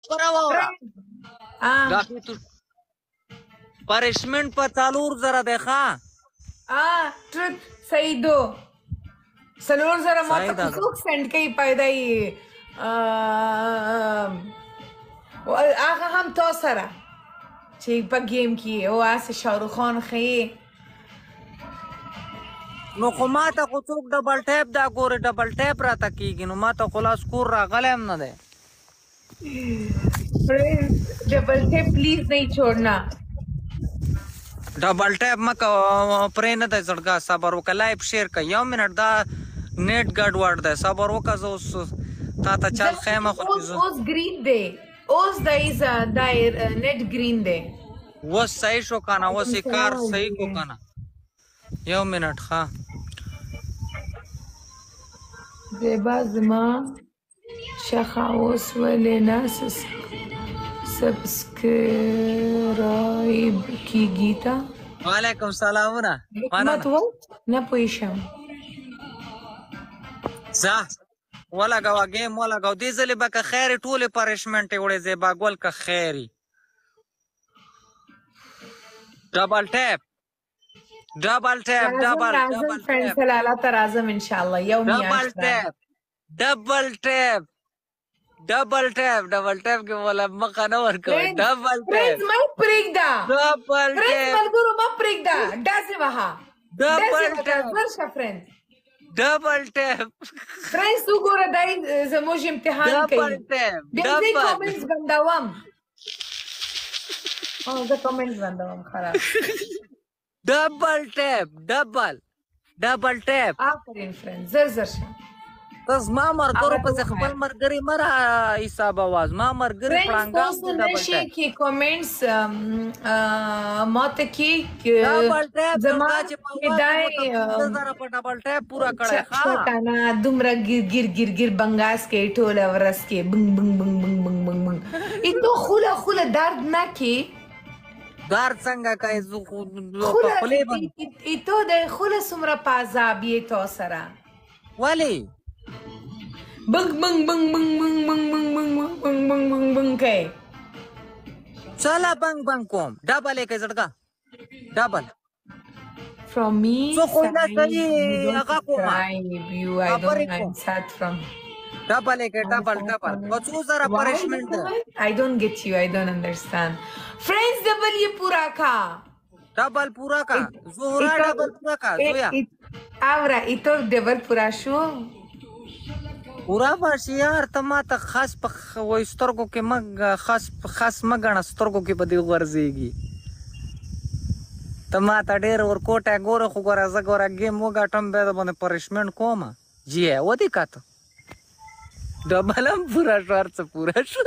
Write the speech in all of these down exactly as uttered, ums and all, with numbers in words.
پریشمنٹ په څلور زره دی ښه ټریپ صحیح دو څلور زره ما ته څوک سینډ کوي پیدا یې هغه هم تا سره چې په ګیم کې او هسې شاهرخ خان ښیې نو خو ما ته خو څوک ډبل ټیپ دا ګورې ډبل ټیپ راته کېږي نو ما ته خو لا سکور راغلی هم نه دی ډبل ټیپ پلیز نہیں چھوڑنا ډبل ټیپ مه کوه پرې نه دی زړګا صبر وکړه لایف شیر کړه یو منټ دا نیټ ګډوډ دی صبر وکړه زه اوس تا ته چل ښیم خو اوس ګرین دی اوس دا نیټ ګرین دی اوس صحیح شو که نه اوس یې کار صحیح کو که نه یو منټ ښه زیبا زما شخه اوس ولې نه سبسکرایب کیږي تا وعلیکم سلامونه نه پوهېږم ځه ولګوه ګیم ولګوه دې ځلې به که خیرې ټولې پریشمنټې وړې زیبا ګل که خیرې ډبل ټیپ ډبل ټیپ ډبل ډبل ټیپ سلاله ته راځم انشاءالله یو ډبل ټیپ ډبل ټیپ ډبل ټیپ ډبل ټیپ کې مولا مخه نه ورکوئ ډبل ټیپ مه پرېږده ډبل ټیپ ملګرو مه پرېږده ډزې وهه ډبل ټیپ ورشه فرند ډبل ټیپ فرینډز وګوره دی زموږ امتحان کوي بیا زه کامنټس بندوم زه کامنټس بندوم خلاص ډبل ټیپ ډبل ډبل ټیپ آفرین فرینډ زر زر شه ته زما ملګرو پسې خپل ملګري مه را حسابوه زما ملګري پړانګان دي ډبل ټیپ کې کامنټس ماته کې ډبل ټیپ زما هدای په ډبل ټیپ پورا کړی ښه کنه دومره ګیر ګیر ګیر ګیر بنګاس کې ټوله ورځ کې بنګ بنګ بنګ بنګ بنګ بنګ بنګ ایتو خوله خوله درد نه کې درد څنګه کوي زه خو په خولې باندې ایتو د خوله څومره په عذاب یې تو سره ولې بنګ بنګ بنګ بنګ بنګ بنګ بنګ بنګ بنګ بنګ بنګ بنګ کوي چلا بنګ بنګ کوم ډبل یې کوي زړګا ډبل from me زه خو نه کوي هغه کوم you I don't I'm sad from ډبل یې کوي ډبل ډبل په څو زره پریشمنټ I don't get you I don't understand friends ډبل یې پورا کا ډبل پورا کا زهرا ډبل پورا کا زویا اورا ایتو ډبل پورا شو پورا باشي یار ته ما ته خاص په وای سترګو کې مګ خاص خاص مګنه سترګو کې په دې ورزيږي ته ما ته ډېر ورکوټه ګوره خو ګوره زه ګوره ګیم وګټم بیا د باندې پریشمنټ کوم جی ودی کاته ډبل هم پورا شو هر څه پورا شو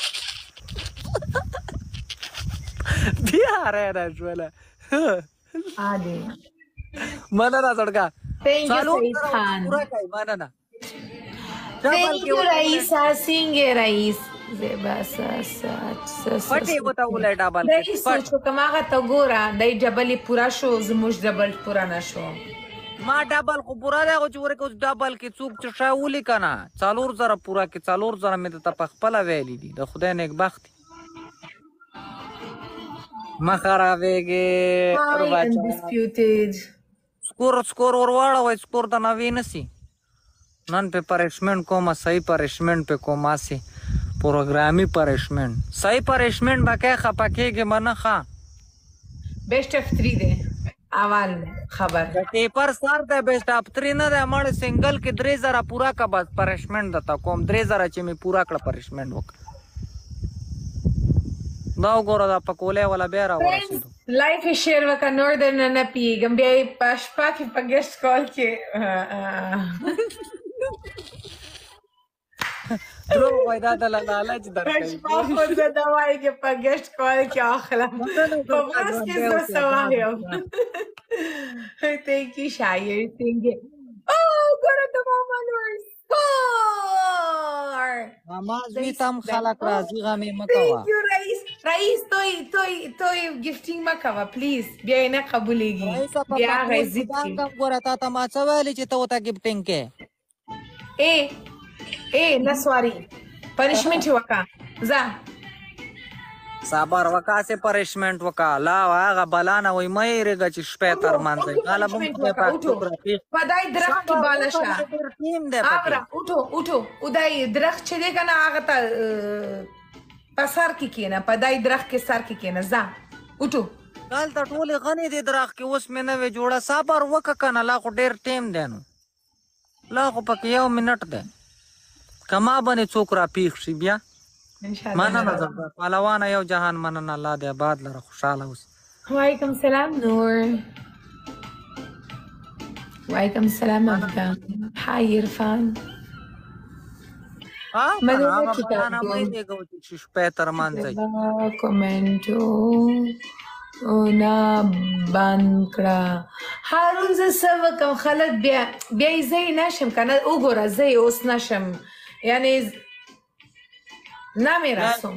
بیا حیرانه شوله عادي مننه زړګا چالو پورا کوي مننه Thank you, Raisa. Singe, Rais. Zeba sa sa sa sa. Pati wata ulai double. Dai socho kamaga tagora. Dai double pura show. Zmush double pura na show. Ma double ko pura le ko chore ko double ki chuk chsha uli kana. Chalur zara pura ki chalur zara me ta pakhpala veli di. Da khudai ne ek bakhti. Ma kharavege. Undisputed. Score score or wala wa score da na vinasi. نن په پریشمنټ کومه صحیح پریشمنټ په کومه سي پروګرامي پریشمنټ صحیح پریشمنټ باکه خپکیږي منه ښه بیسټ اف تھری دی اول خبر پیپر سر ده بیسټ اف تھری نه ده مړ سنگل کې درې زره پورا کا بس پریشمنټ دتا کوم درې زره چې می پورا کړ پریشمنټ وک دا وګوره دا پکولې ولا بیا را ورسېدو لایف شیر وکا نوردن نه پیګم بیا پښ پاکي پګشت کول کې درو وای دا د لالچ درکې په خو زه دا وای چې په ګشت کول کې اخلم په واس کې زه سوایم thank you شاعر څنګه او ګوره ته ماما نور سکور ماما زوی تم خلق راځي غمه مکوا thank you رئیس رئیس توي توي توي گیفټینګ مکوا پلیز بیا نه قبولېږي بیا غزي دا ګوره تا ته ما څه ویلې چې ته وته گیفټینګ کې اے اے نسواری پنشمنٹ وکا ځه صبر وکا سه پریشمنت وکا لا هغه بلانه وای مې رګه چې شپه تر منځي غالب پدای درخت کې بالا شه ټیم ده ابرا اٹھو اٹھو ودای درخت چې دی کنه هغه ته پسار کې کینه پدای درخت کې سر کې کینه ځه اٹھو کال ته ټوله غنی دي درخت کې اوس مې نه وی جوړه صبر وکا کنه لا خو ډیر ټیم دینو لا خو پکې یو منټ ده کما باندې څوک را پیښ شي بیا مننه زړه پهلوان یو جهان مننه الله دې آباد لره خوشاله اوس وعلیکم السلام نور وعلیکم السلام افغان هاي عرفان ها هغه بلانه مې دې ګو چې شپه تر منځي کومنټو او نا بانکړه هارون ز سو کوم خلک بیا بیا زې نشم کنه وګوره زې اوس نشم یعنی نه مې راسم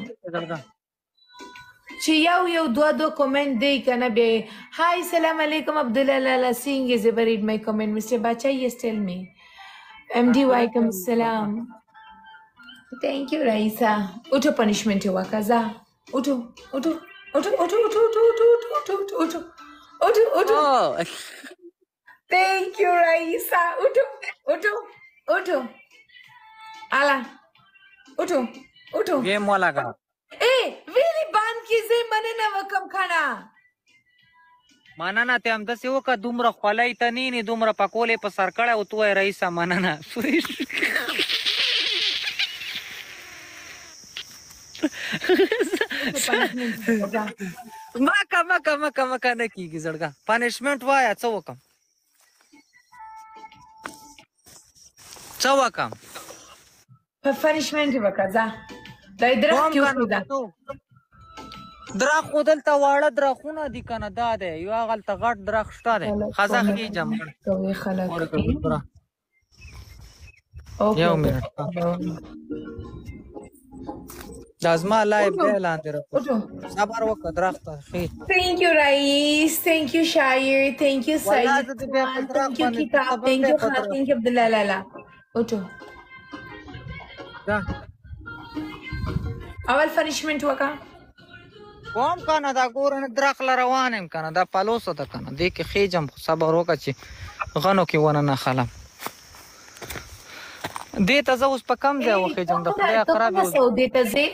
چې یو یو دو دو کومنټ دی کنه به هاي سلام علیکم عبدالله لالا سینګ از بریډ مای کومنټ مسټر بچا یس ټیل می ام डी وعلیکم السلام thank you Raisa उठो punishment हुआ काजा उठो उठो उठो उठो उठो उठो उठो उठो उठो उठो उठो थैंक यू राइसा उठो उठो उठो आला उठो उठो गेम वाला का ए वेली बांध की जे मने ना वकम खाना مننه ته هم داسې وکړه دومره خولۍ ته نینې دومره پکولې په سر کړی او ته وایې رئیسه مننه مکه مکه مکه مکه نه کېږي زړګه پنشمنټ وایه څه وکړم څه وکړم پنشمنټ وکړه ځه دا درخت کې وښوده درخت خو دلته واړه درختونه دي که نه دا دی یو هغلته غټ درخت شته دی ښځه خېجم یو منټ دا زما لایف دی لاندې راکړه صبر وکړه درخت ته خېج Thank you رئیس thank you شاعر thank you سعید thank you کتاب thank you خان thank you عبدالله لالا اٹھو اول پنشمنټ وکړه کوم کنه دا ګورنه درخت له روان یم کنه دا پلوسه ده کنه دې کې خېجم خو صبر وکړه چې غنو کې ونه نه خلم دې ته زه اوس په کم ځای وخېجم د خدای خراب سعودي ته ځې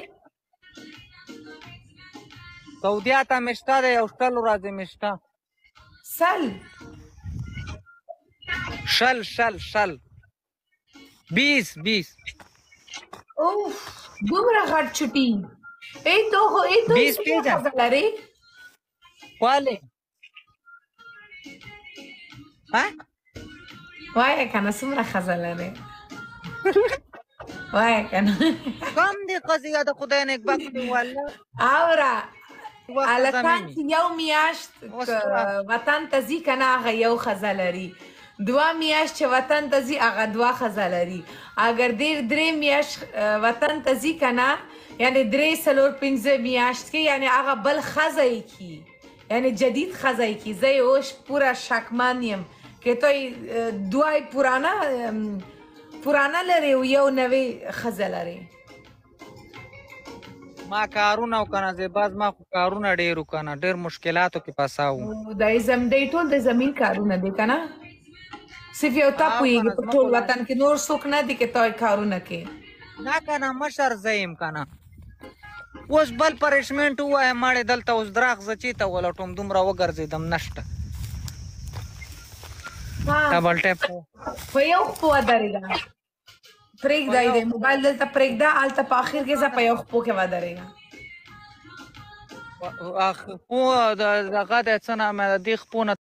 سعودیا ته مې شته دی یو شل ورځې مې شته سل شل شل شل بیس بیس اوف دومره غټ چټي ای تو هو ای تو بیس پیجن لري والے ها وای کنه څومره خزه لري وای کنه کم دی قضیه د خدای نیک بخت دی والله اورا الکان یو میاشت وطن ته ځي کنه هغه یو خزه لري دوا میاشت چې وطن ته ځي هغه دوا خزه لري اگر ډېر درې میاشت وطن ته ځي کنه یعنی درې څلور پنځه میاشت کې یعنی هغه بل خزه یې کی یعنی جدید خزه یې کی زه اوس پورا شکمن یم که تو دوای پرانا پرانا لري او یو نوې خزه لري ما کارونه وکنه زه باز ما خو کارونه ډېر وکنه ډېر مشکلاتو کې پساو دا زم دی ټول د زمین کارونه دی کنه صرف یو تا پوهېږي په ټول وطن کې نور څوک نه دي چې تا کارونه کې نه کنه مشر زه یم کنه اوس بل پریشمنټ ووایه ماړې دلته اوس درخت زه چېته ولټوم دومره وګرځېدم نشته ډبل ټیپ په یو خپو ودرېږه پرېږده یې دی موبایل دلته پرېږده هلته په اخر کې زه په یو خپو کې ودرېږه خپو دغه دی څه نامه د دې خپو نه